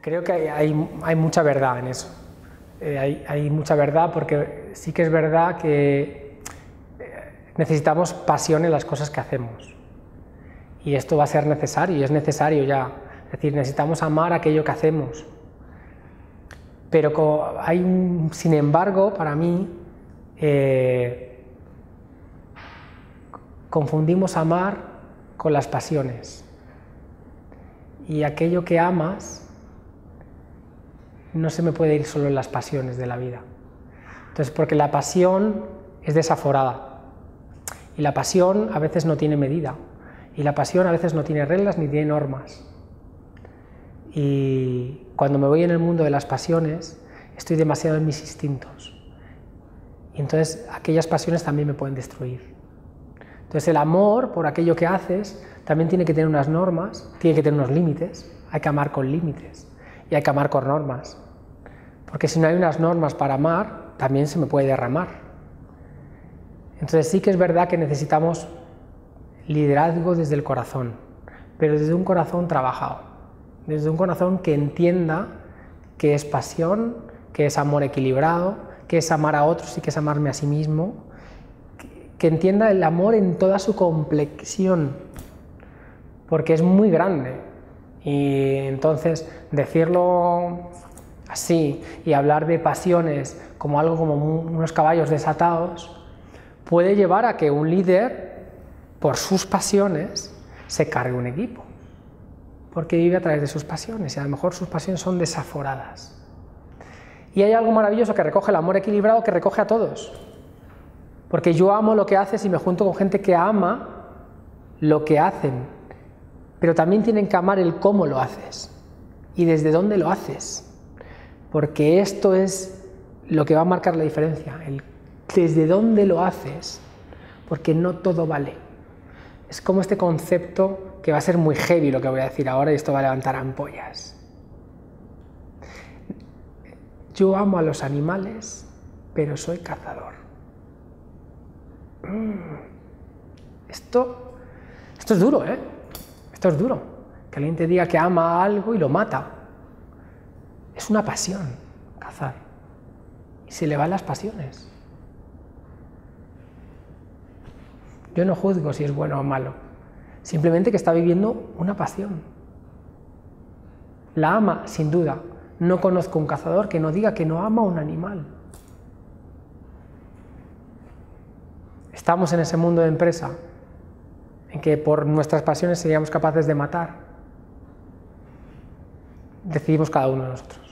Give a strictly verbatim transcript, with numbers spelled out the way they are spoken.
Creo que hay, hay, hay mucha verdad en eso. Eh, hay, hay mucha verdad porque sí que es verdad que necesitamos pasión en las cosas que hacemos. Y esto va a ser necesario, y es necesario ya. Es decir, necesitamos amar aquello que hacemos. Pero hay un, sin embargo, para mí, eh, confundimos amar con las pasiones. Y aquello que amas no se me puede ir solo en las pasiones de la vida. Entonces, porque la pasión es desaforada. Y la pasión a veces no tiene medida. Y la pasión a veces no tiene reglas ni tiene normas. Y cuando me voy en el mundo de las pasiones, estoy demasiado en mis instintos. Y entonces aquellas pasiones también me pueden destruir. Entonces el amor por aquello que haces también tiene que tener unas normas, tiene que tener unos límites. Hay que amar con límites y hay que amar con normas. Porque si no hay unas normas para amar, también se me puede derramar. Entonces sí que es verdad que necesitamos liderazgo desde el corazón, pero desde un corazón trabajado. Desde un corazón que entienda que es pasión, que es amor equilibrado, que es amar a otros y que es amarme a sí mismo, que, que entienda el amor en toda su complexión, porque es muy grande. Y entonces decirlo así y hablar de pasiones como algo como unos caballos desatados puede llevar a que un líder, por sus pasiones, se cargue un equipo. Porque vive a través de sus pasiones y a lo mejor sus pasiones son desaforadas. Y hay algo maravilloso que recoge el amor equilibrado, que recoge a todos. Porque yo amo lo que haces y me junto con gente que ama lo que hacen, pero también tienen que amar el cómo lo haces y desde dónde lo haces. Porque esto es lo que va a marcar la diferencia, el desde dónde lo haces, porque no todo vale. Es como este concepto que va a ser muy heavy lo que voy a decir ahora y esto va a levantar ampollas. Yo amo a los animales, pero soy cazador. Esto, esto es duro, ¿eh? Esto es duro. Que alguien te diga que ama a algo y lo mata. Es una pasión, cazar. Y se le van las pasiones. Yo no juzgo si es bueno o malo. Simplemente que está viviendo una pasión. La ama, sin duda. No conozco un cazador que no diga que no ama a un animal. Estamos en ese mundo de empresa en que por nuestras pasiones seríamos capaces de matar. Decidimos cada uno de nosotros.